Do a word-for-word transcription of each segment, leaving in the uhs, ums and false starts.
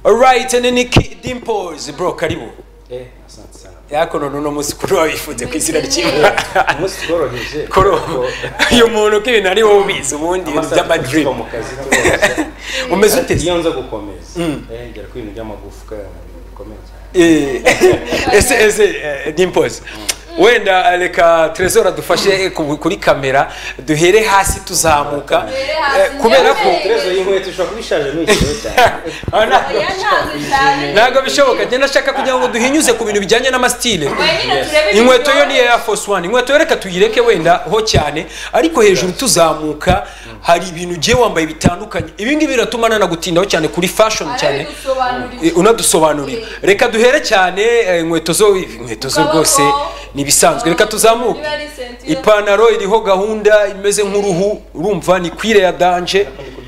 Alright, and then Dimples bro karibu. Eh, asante sana. Yako none no musikuru wabifunze kwizina ry'Imana. Umunsi tworoheje. Koro. Uyu muntu kibintu ari wowe ubizi ubundi by'ama dream. Umeze ute? Iyo nza gukomeza. Eh, ngera ku bintu by'amagufwa bikomeza. Eh, ese ese Dimples. Wenda reka Trezor adufashe kuri kamera duhere hasi tuzamuka kubera ko Trezor y'inkweto ushobora kubishaje n'ikiro cyane. Nago bishoboka genda shaka kugira ngo duhinyuze ku bintu bijyanye n'amastile. Inkweto yo ni Air Force One. Inkweto reka tuyireke wenda ho cyane ariko hejuru tuzamuka hari ibintu je wambaye bitandukanye. Ibi ngibi biratuma na gutindaho cyane kuri fashion cyane. Unadusobanurira. Reka duhere cyane inkweto zo inkweto zo rwose nibisanzwe reka tuzamuke ipanaro iriho gahunda imeze nk'uruhu urumva ni kwire ya danger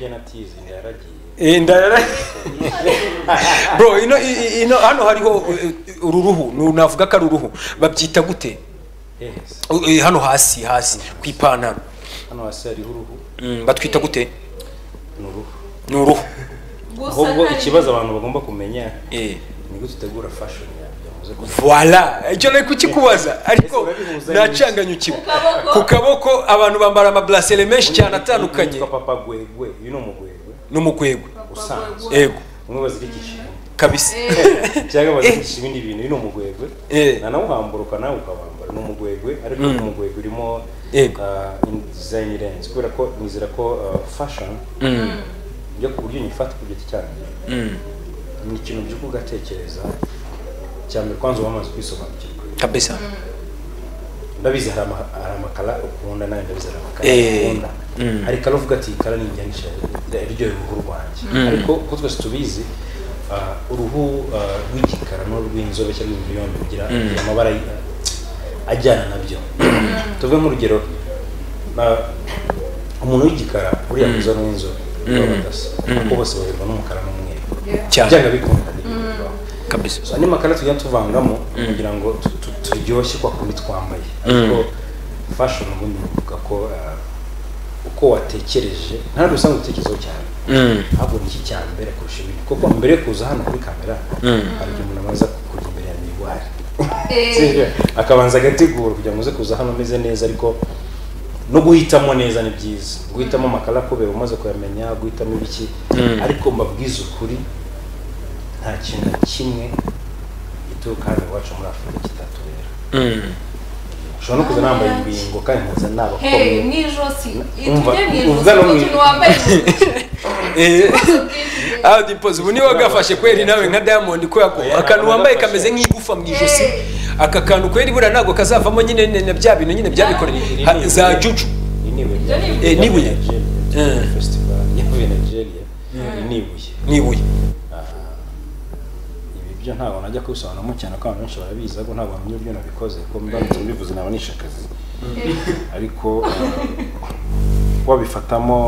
eh ndara bro ino ino hano hariho ururuhu nunavuga ka ruruhu babyita gute yes hano hasi hasi ku ipanaro hano hasi hariho uruhu batwita gute nuruhu nuruhu ahubwo ikibazo abantu bagomba kumenya eh ni gute utegura fashion Voilà, icyo nari kukikubaza ariko nacanganyukiwe ku kaboko abantu bambara ama bracelet menshi cyane atandukanye papa gwegwe you know mugwegwe no mugwegwe usanzwe yego umwe bazirikisha kabisa cyangwa bazirikisha ibindi bintu you know mugwegwe na nawo hamburuka nawe ukabambara no mugwegwe ariko umugwegwe urimo in design lens kubera ko nizera ko fashion yo ku buryo nyifata ku giti cyane ni ikintu byo kugatekereza cyane kwanza wamaze kwisobanukirwa kabisa ndabizi hari amakala ukunda nayo ndabizi hari amakala ukunda hari kala uvuga ati kala ni njyanisha iryo ruhu rwanje ariko ko twese tubizi uruhu rw'igikara no rw'inzobe cyangwa imibiyombe bigira amabara ajyana nabyo tuve mu rugero umuntu w'igikara buriya muzo n'inzobe babadasa kuko bose bareba n'umukara n'umweru cyangwa bikunda kabisa so ani makala tujya tuvangamo kugira ngo turyoshye kwa kundi twambaye ariko fashion ubundi uvuga ko uko watekereje nta rusanga utekerezo cyane ahubwo ni iki cyane mbere kurusha ibindi kuko mbere kuza hano kuri kamera hari umuntu amaze kujya imbere ya miwari akabanza agategura kugira ngo uze kuza hano meze neza ariko no guhitamo neza ni byiza guhitamo makala kubera umaze kuyamenya guhitamo ibiki ariko mbabwiza ukuri nta kintu kimwe gituruka hano iwacu muri Afurika kitatubera ushobora no kuza nambaye imbingo kandi nkaza nabakomeye n'ijosi uvuga no ikintu wambaye ah Dimples ubu ni wagafashe kweri nawe nka Diamond ko yako akantu wambaye kameze nk'igufa mu ijosi aka kantu kweri bura nago kazavamo nyine na bya bintu nyine byabikoreye za juju niwe eh nibuye eh festival ya Nigeria nibuye nibuye ibyo ntago najya kubisobanuramo cyane ko abantu benshi barabizi ariko ntago bamenye ibyo nabikoze ko mbanze mbivuze nabanisha akazi ariko wabifatamo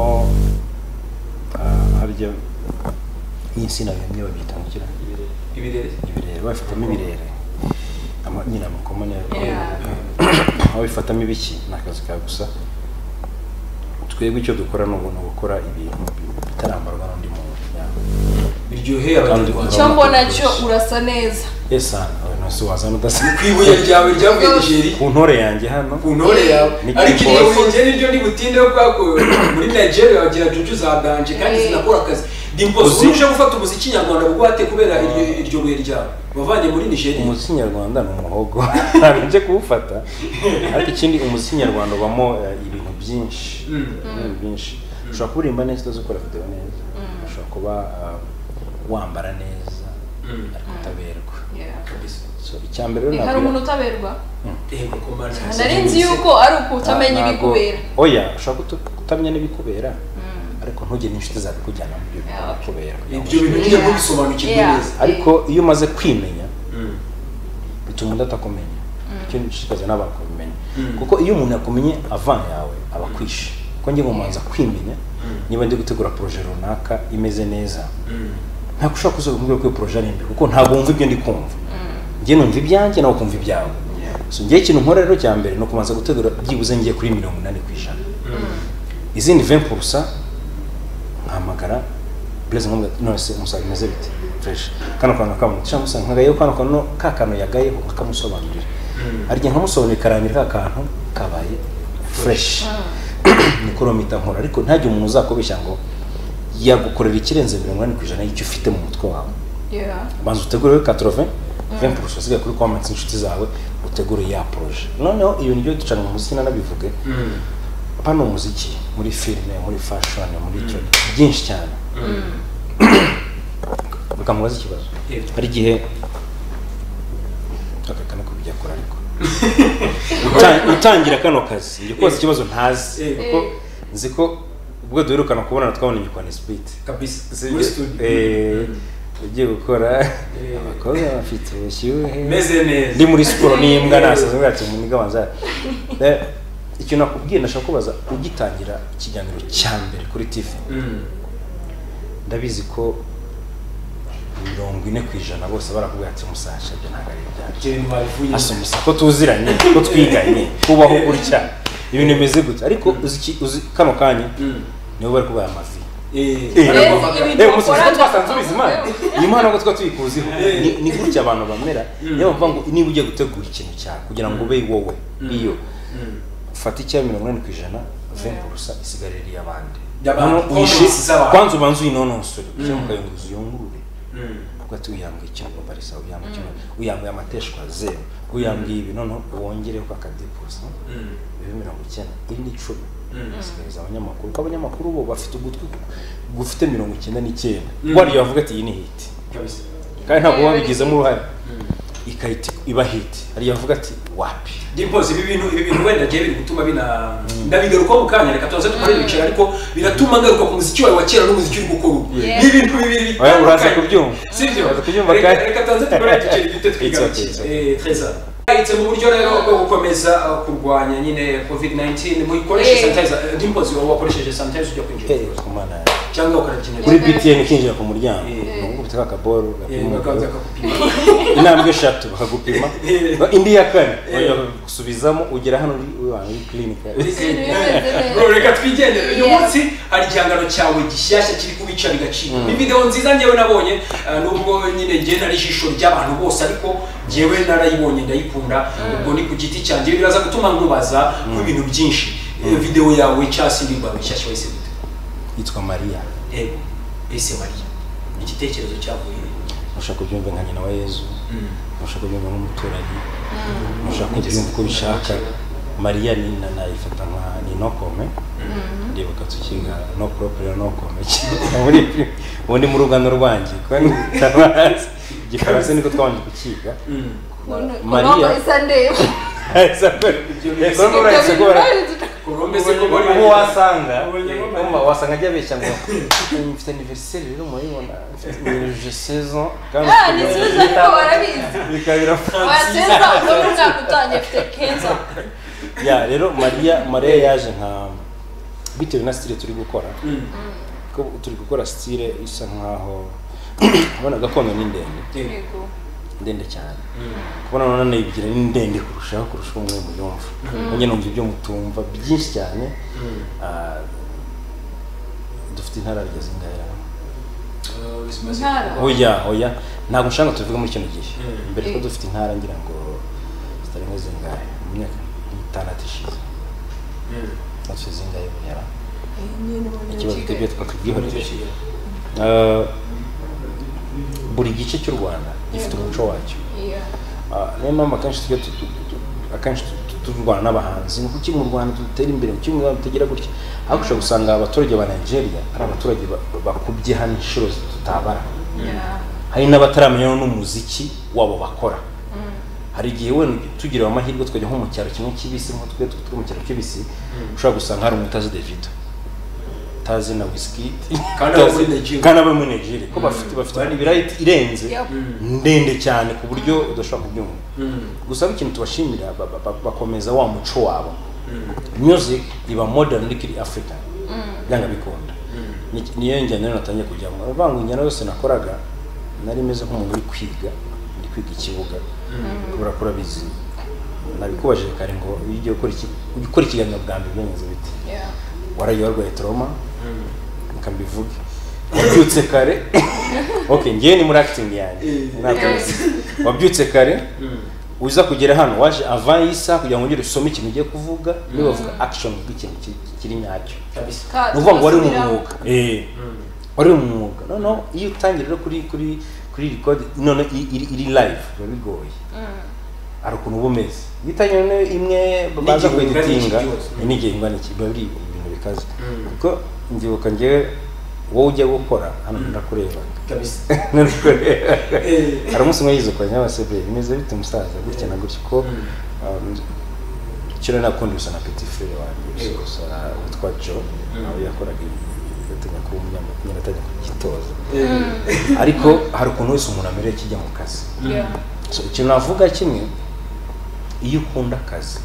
harya insina yemye babita ngikira ibirere ibirere babifatamo ibirere ama nyina amakomane wabifatamo ibiki nakazi ka gusa twebwe icyo dukora no gukora ibintu bitarambarwa n'undi muntu biryoheye abandi cyo mbona cyo urasa neza yesa nasi wazana udasi kwibuye ryawe ryavuye Nigeria ku ntore yanjye hano ku ntore yawe ariko iyo winjye niryo ni butinde kwako muri Nigeria bagira juju za danje kandi zinakora akazi Dimples uje gufata umuziki nyarwanda bugwate kubera iryo buye ryawe bavanye muri Nigeria umuziki nyarwanda no muhogo nje kuwufata ariko ikindi umuziki nyarwanda bamo ibintu byinshi ibintu byinshi ushobora kurimba neza uzakora video neza ushobora kuba wambara neza ariko utaberwa so icyambere rero hari umuntu utaberwa eh kukomana narinzi yuko ari ukutamenya ibikubera oya ushobora kutamenya n'ibikubera ariko ntujye n'inshuti zawe kujyana mu byo kubera ibyo bintu nyine mubisobanukirwe neza ariko iyo umaze kwimenya bituma udatakumenya icyo nshikaze n'abakumenya kuko iyo umuntu yakumenye avant yawe abakwishe ko ngiye mumanza kwimenya niba ndi gutegura projet runaka imeze neza nta kushaka kuzoga mu rwego projet nimbi kuko ntabwo wumva ibyo ndi kumva ngiye numva ibyanjye nawe kumva ibyawe so ngiye ikintu nkora rero cya mbere no kumanza gutegura byibuze ngiye kuri mirongo inani ku ijana izindi vingt pour cent nkamagara Blaise ngomba none se umusaza meze bite fresh kano kantu kamu cyangwa usanga nkagaye kano kantu kakano yagaye akamusobanurira ariko nkamusobanurira karangira kakantu kabaye fresh niko romita nkora ariko ntajye umuntu uzakobesha ngo yagukorera ikirenze mirongo inani ku ijana y'icyo ufite mu mutwe wawe yeah banza utegure quatre-vingts vingt pour cent sigaye kuri comments inshuti zawe utegure ya projet noneho iyo nibyo ducana mu muziki nanabivuge pano muziki muri filime muri fashion muri cyo byinshi cyane bakamubaza ikibazo hari igihe akakana ko bijya kora ariko utangira kano kazi ngiye koza ikibazo ntazi kuko nzi ko ubwo duherukana kubona twabona igikwana speed kabisa muri studio eh ugiye gukora abakobwa bafite ubushyuhe meze neza ndi muri siporo n'imbwa nasaze ngati mu nigabanza icyo nakubwiye ndashaka kubaza ugitangira ikiganiro cya mbere kuri T V ndabizi ko mirongo ine ku ijana bose barakubwira ati musasha byo ntago ari ibyacu asomisa ko tuziranye ko twiganye kubaho gutya ibintu bimeze gutya ariko uzi uzi kano kanya nibo bari kubaya amavi eh eh umusozi twasanze ubizima imana ngo twa tuyikuziho ni gutya abantu bamera niyo mvuga ngo niba ugiye gutegura ikintu cyawe kugira ngo ube wowe iyo fata icya mirongo inani ku ijana vingt pour cent isigarira abandi kwanza ubanza uyinonosore cyangwa ukayunguza uyungurure ugati uyambwe ikintu barisa uyambwe ikintu uyambwe amateshwa zero uyambwe ibi noneho wongereho akadeposa bibe mirongo icyenda indi icumi sigariza abanyamakuru ko abanyamakuru bo bafite ugutwi gufite mirongo icyenda n'icyenda wari yavuga ati iyi ni hit kabisa kandi ntabwo wabigizemo uruhare ikayiti iba hit hari yavuga ati wapi Dimpoze ibi bintu ibi bintu wenda giye biri gutuma bina ndabigaruka mu kanya reka tuanze tukore ibicira ariko biratuma ngaruka ku muziki wawe wakera n'umuziki uri gukora ni ibintu bibiri oya uraza kubyumva sivyo uraza kubyumva kandi reka tuanze tukore ibicira gite twigarukira eh treza ite mu buryo rero bwo gukomeza kurwanya nyine covid nineteen mu ikoresha sanitizer Dimpoze wakoresheje sanitizer ujya kwinjira kumana cyangwa ukarakinira kuri B T N kinjira ku muryango ngo bitaka akaboro bakaza kakupima intambwe eshatu bakagupima indi ya kane gusubizamo ugera hano uri clinic bro reka twigendere uyu munsi hari igihangano cyawe gishyashya kiri kubica bigacika ni video nziza ngewe nabonye nubwo nyine ngiye nari ijisho ry'abantu bose ariko ngewe narayibonye ndayikunda ubwo ni ku giti cyanjye biraza gutuma nkubaza ku bintu byinshi video yawe cyasi ndimba bishyashya wese gute yitwa Maria ego ese Maria igitekerezo cyavuye ushaka kubyumva nka nyina wa Yezu ushaka kubyumva nk'umuturanyi ushaka kubyumva uko bishaka Maria ni nanayifata nka ni nokome ndibuka tukinga no propre nokome muri ubundi mu rugano rwanjye kandi gifaransa niko twabanje kukiga Maria Colombe se ko bari mu wasanga umva wasanga ajya besha ngo mfite anniversaire rero muribona je saison kandi ni saison ko barabizi bikabira waseza ko mwaka utanye fite kenza ya rero Maria Maria yaje nka bitewe na style turi gukora ko turi gukora style isa nkaho abana gakondo ni ndende yego ndende cyane kubona none nayibigira ni ndende kurushaho kurusha umwe mu yumva nge numva ibyo mutumva byinshi cyane ah dufite intara rigeze ingaya oya oya ntabwo nshaka tuvuga muri kino gihe mbere ko dufite intara ngira ngo zitarenze zingaya mu myaka itandatu ishize natwe zingaye bunyara ikibazo twebwe twakubwihoreje buri gice cy'u Rwanda gifite umuco wacyo niyo mpamvu akenshi tujya akenshi turwana n'abahanzi ngo kuki mu Rwanda dutera imbere kuki mu Rwanda tugira gutya ariko ushobora gusanga abaturage ba Nigeria ari abaturage bakubye hano inshuro tutabara hari n'abataramenya n'umuziki wabo bakora hari igihe wenda tugira amahirwe twajya nko mu cyaro kimwe kibisi nko twe turi mu cyaro kibisi ushobora gusanga hari umutazi Davido tazi na Wizkid kana aba muri Nigeria ko bafite bafite ibirayiti irenze ndende cyane ku buryo udashobora kubyumva gusa ikintu tubashimira bakomeza wa muco wabo music iba modern likiri African yanga bikunda niyo njyana natangiye kujyamo avangu njyana yose nakoraga nari meze nk'umuntu uri kwiga ndi kwiga ikibuga kubura kora bizi nabikubajije kare ngo ugiye gukora iki gukora ikiganiro bwa mbere byenze biti warayorwaye trauma nkambivuge wabyutse kare okay ngiye ni muri acting yanjye wabyutse kare uza kugera hano waje avant isa kugira ngo ngire usome ikintu ugiye kuvuga niba bavuga action bw'ikintu kiri nyacyo kabisa nuvuga ngo wari mu mwuga eh wari mu mwuga no no iyo utangirira kuri kuri kuri record none iri live bigoye ari ukuntu bumeze gitanye imwe baza kweditinga n'igihe ingana iki bari ibintu bikaze kuko ndibuka ngiye wowe ujya gukora hano ndakureba kabisa hari umunsi umwe yize kwa nyabasebe bimeze bite umusaza gutya na gutya ko kiro nakundi bisa na petit frère wanjye gusa witwa Joe nawe yakoraga yatanya ku munyamakuru yatanya kugitoza ariko hari ukuntu wese umuntu amereye kijya mu kazi so ikintu navuga kimwe iyo ukunda akazi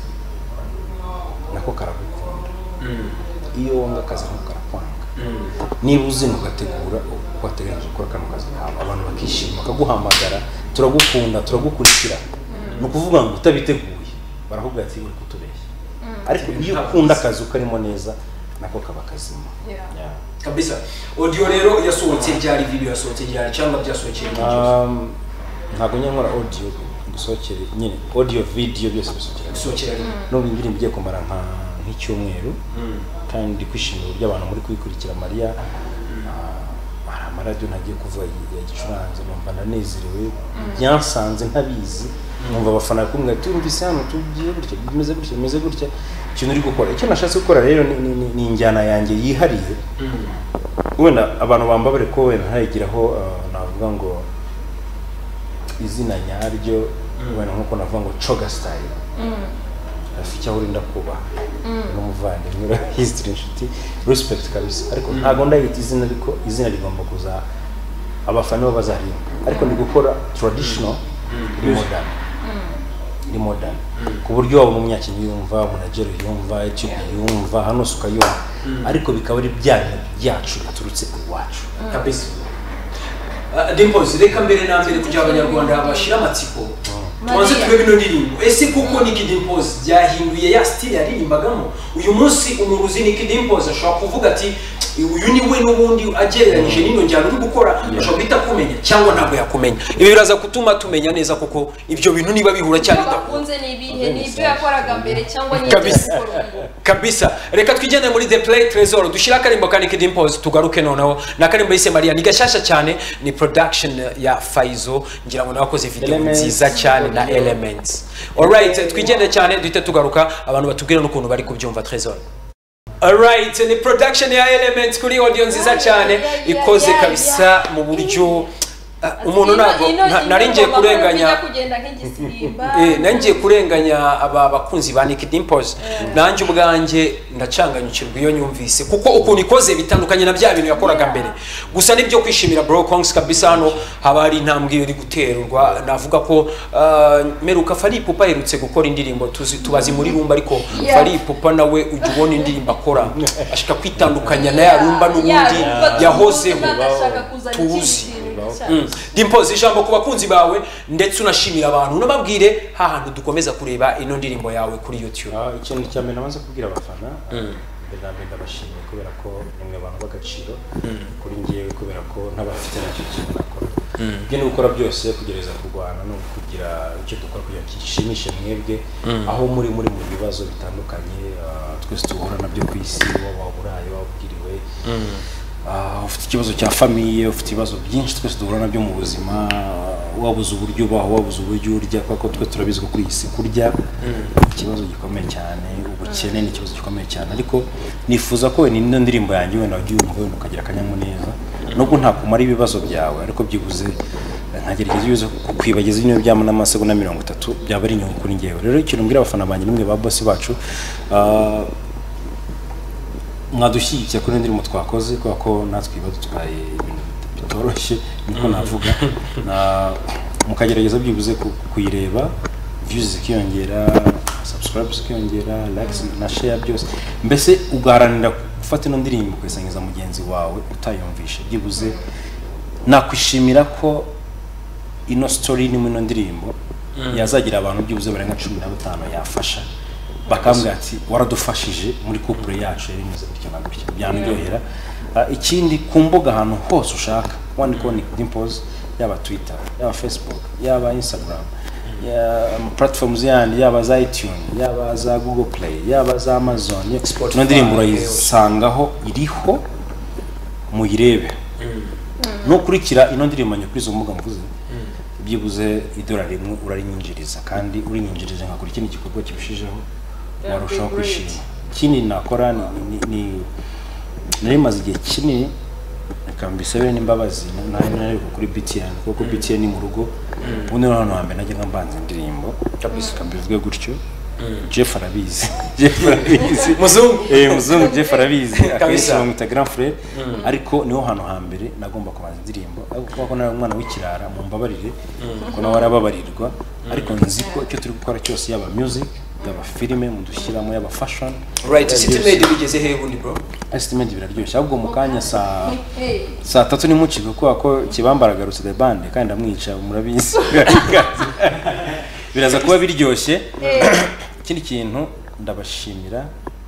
nako karagukunda iyo wanga akazi nako karakwanga niba uzina ugategura ugateganyije gukora kano kazi abantu bakishima bakaguhamagara turagukunda turagukurikira ni ukuvuga ngo utabiteguye baravuga ati uri kutubeshya ariko iyo ukunda akazi ukarimo neza nako kaba kazima kabisa. Audio rero yasohotse ryari, video yasohotse ryari cyangwa byasohokeye mu um ntago nyamara audio gusohokere nyine audio video byose bisohokera bisohokera no bindiri bigiye kumara nka nk'icyumweru kandi kwishimira uburyo abantu muri kwikurikira Maria ara amaradiyo nagiye kuvuga yagicuranze numva ndanezerewe byansanze ntabizi numva abafana kumwe turumvise hano tugiye gutya bimeze gutya bimeze gutya ikintu uri gukora icyo nashatse gukora rero ni injyana yanjye yihariye wenda abantu bambabare ko wenda ntayigiraho navuga ngo izina nyaryo wenda nkuko navuga ngo Choga style afite aho urinda kuba n'umuvandimwe history inshuti respect kabisa ariko ntago ndayita izina ariko izina rigomba kuza abafana bazarimba ariko ndi gukora traditional modern ni modern ku buryo waba umunyakini yumva munagero yumva ikipe yumva hano suka yumva ariko bikaba ari byanya byacu biturutse iwacu kabisa. Dimples reka mbere na mbere kugira abanyarwanda bashira amatsiko tubanze tube bino ndirimbo ese kuko Nick Dimples byahinduye ya style yaririmbagamo uyu munsi umuntu uzi Nick Dimples ashobora kuvuga ati uyu ni we n'ubundi agereranyije nino njyana uri gukora ashobora guhita kumenya cyangwa ntabwo yakumenya ibi biraza gutuma tumenya neza kuko ibyo bintu niba bihura cyane ndakunze nibihe nibyo yakoraga mbere cyangwa ni kabisa kabisa. Reka twigende muri The Play Trésor dushira karimbo ka Nick Dimples tugaruke noneho na karimbo yise Maria ni gashasha cyane ni production ya Faizo ngira ngo nakoze video nziza cyane na Elements. Alright twigende cyane duhite tugaruka abantu batubwira n'ukuntu bari kubyumva Trésor. Alright ni production ya Elements kuri audio nziza cyane ikoze kabisa mu buryo umuntu nago naringiye kurenganya eh nangiye kurenganya aba bakunzi ba Nick Dimples nanje ubwanje ndacanganyukirwa iyo nyumvise kuko ukuntu ikoze bitandukanye na bya bintu yakoraga mbere gusa nibyo kwishimira bro Kongs kabisa hano haba ari intambwe iri guterwa navuga ko meruka Fally Ipupa herutse gukora indirimbo tubazi muri rumba ariko Fally Ipupa nawe ujubona indirimbo akora ashika kwitandukanya na ya rumba n'ubundi yahozeho tuzi Dimples ijambo ku bakunzi bawe ndetse unashimira abantu unababwire hahantu dukomeza kureba ino ndirimbo yawe kuri YouTube. Ah ikintu cyane namaze kubwira abafana ndabenda ndabashimiye kubera ko nimwe abantu bagaciro kuri ngiye kubera ko ntabafite nacyo kintu nakora byo no gukora byose kugereza kurwana no kugira icyo dukora kugira kishimishe mwebwe aho muri muri mu bibazo bitandukanye twese tuhura nabyo ku isi waburaye wabwiriwe Uh, ufite ikibazo cya famille ufite ibibazo byinshi twese duhura nabyo mu buzima wabuze uburyo baho wabuze uburyo urya kuko twe turabizwa kuri isi kurya ikibazo gikomeye cyane ubukene ni ikibazo gikomeye cyane ariko nifuza ko ni ino ndirimbo yanjye wenda wagiye umva ukagira akanyamuneza nubwo nta kumara ibibazo byawe ariko byibuze nkagerageza yuzo kwibageza ibintu byamo n'amasegonda mirongo itatu byaba ari inyungu kuri ngewe rero ikintu mbwira abafana banjye nimwe ba boss bacu uh, mwadushyigikira kuri ndirimbo twakoze kwa ko natwe badutwaye ibintu bitoroshye niko navuga na mukagerageza byibuze kuyireba views zikiyongera subscribe zikiyongera likes na share byose mbese ugaharanira gufata ino ndirimbo kwisangiza mugenzi wawe utayumvishe byibuze nakwishimira ko ino story ni mu ino ndirimbo yazagira abantu byibuze barenga cumi na batanu yafasha bakambwira ati waradufashije muri couple yacu yari imeze gutya na gutya byanaryohera. Ikindi ku mbuga ahantu hose ushaka one iconic dimples, yaba Twitter, yaba Facebook, yaba Instagram, ya platforms yandi, yaba za iTunes, yaba za Google Play, yaba za Amazon, ino ndirimbo urayisangaho iriho muyirebe. No kurikira ino ndirimbo kuri izo mbuga mvuze byibuze idolari rimwe urarinyinjiriza, kandi urinyinjirije nkakora ikindi gikorwa kibishijeho warushaho kwishima. Ikindi nakora ni ni nari maze igihe kinini akambisebe n'imbabazi nari nari kuri B T N, kuko B T N ni mu rugo ubundi hano hambere najye ngambanza indirimbo kabisa kambivuge gutyo. Jeff arabizi Jeff arabizi muzungu eh muzungu Jeff arabizi akabisa mu Instagram frere, ariko niho hano hambere nagomba kubanza indirimbo kuko nari umwana w'ikirara mu mbabarire kuko nawe arababarirwa, ariko nzi ko icyo turi gukora cyose yaba music yaba filime mudushyiramo yaba fashion right. City Made bigeze he bundi bro? City Made biraryoshye ahubwo mu kanya saa saa tatu ni mukigo kuko ko kibambaraga Rusi the band kandi ndamwica murabizi biraza kuba biryoshye. Ikindi kintu ndabashimira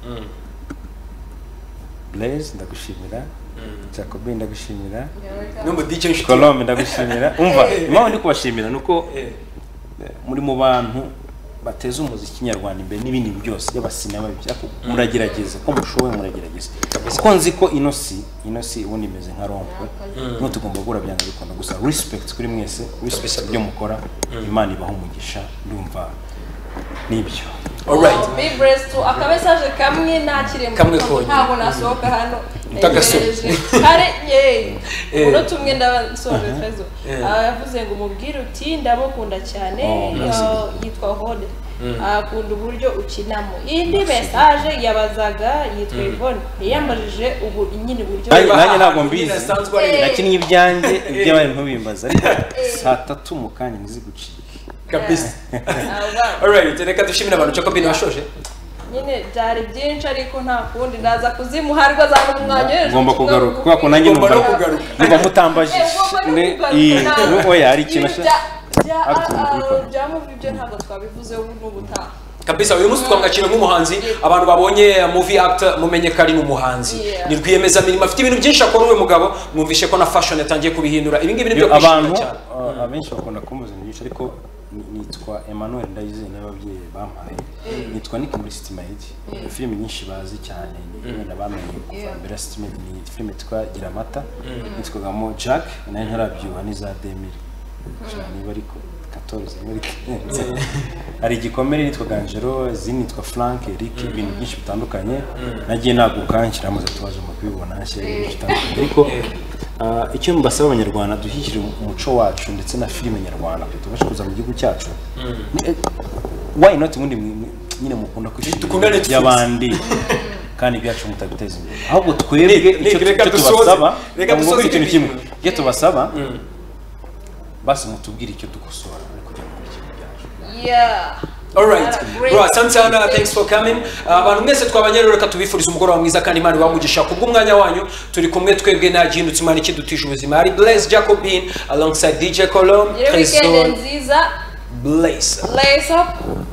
Blaze, ndagushimira Jacob, ndagushimira numva D J Colombe, ndagushimira. Umva impamvu ndi kubashimira nuko muri mu bantu bateza umuziki nyarwanda imbere n'ibindi byose y'abasinema byako muragerageza ko mushoboye, muragerageza kuko nzi ko ino si ino si ubundi imeze nka rompwe no tugomba gura byanga bikunda gusa respect kuri mwese, respect byo mukora, Imana ibaho umugisha. Ndumva nibyo. Alright, me breast to akabesaje kamwe nakire mu ntabwo nasohoka hano utagasoje kare ye uno tumwe ndasoje fezo yavuze ngo mubwire uti ndamukunda cyane, yitwa Hode, akunda uburyo ukinamo. Indi message yabazaga yitwa Yvonne, yambajije ubu nyine uburyo nanjye ntabwo mbizi nakinnye ibyanjye iby'abari ntubimbaza, ariko saa tatu mu kanya niziguciye kabisa. Alright, reka dushimira abantu Jacob ni washoje nyine byari byinshi, ariko nta kundi ndaza kuzimuharwa za umwanya ngomba kugaruka kuko ko nanjye numva numva mutambajije ni oya ari ikintu byamu bibyo ntabwo twabivuze ubu n'ubutaha kabisa. Uyu munsi twamwakira nk'umuhanzi, abantu babonye movie actor mumenye ko ari n'umuhanzi, ni rwiyemeza mirimo, afite ibintu byinshi akora. Uwe mugabo mwumvishe ko na fashion yatangiye kubihindura. Ibi ngibi nibyo abantu abenshi bakunda kumuza byinshi, ariko nitwa Emmanuel Ndayizeye n'ababyeyi bampaye, nitwa Nick muri City Made. Filime nyinshi bazi cyane wenda bamenye kuva mbere. City Made ni filime twagira amata, nitwagamo Jack nayo ntarabyuha n'iza Demire cyane bariko quatorze muri hari igikomere nitwa Angelo, zini nitwa Frank, Eric, ibintu byinshi bitandukanye nagiye nagukankira amaze tubaje mu kubibona nashyira bitandukanye. Ariko icyo mbasaba abanyarwanda dushyikire umuco wacu ndetse na filime nyarwanda tubashe kuza mu gihugu cyacu. Why not mundi nyine mukunda kwishimira y'abandi kandi byacu mutabiteza imbere, ahubwo twebwe icyo tubasaba reka dusoze ikintu kimwe cyo tubasaba basi mutubwire icyo dukosora kugira ngo ikintu byacu. Yeah. Alright, bro, Santana, thanks for coming. Abantu mwese twabanyero reka tubifuriza umugoroba mwiza kandi Imana ibamugisha kubw'umwanya wanyu. Turi kumwe twebwe na Jindutse Imana ikidutije ubuzima. Ari Blaze Jacobin alongside D J Colombe. Weekend nziza. Blaze. Blaze up.